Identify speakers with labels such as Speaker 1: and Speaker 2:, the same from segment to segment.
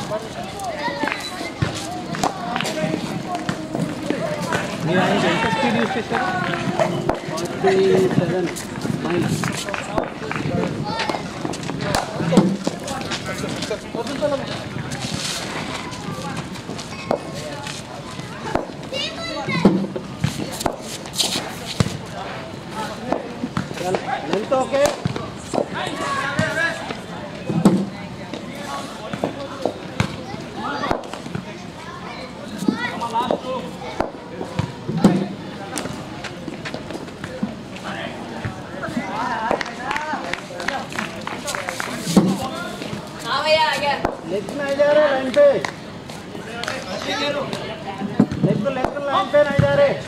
Speaker 1: మీరు ఆయన ఎంత స్పీడ్ యూస్ చేశారు? 47 మైల్స్. Length okay. लेग में नहीं जा रहे लाइन पे, लेग तो लाइन पे नहीं जा रहे।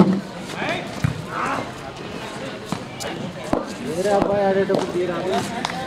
Speaker 1: मेरे अब्बाई आड़े तो कुछ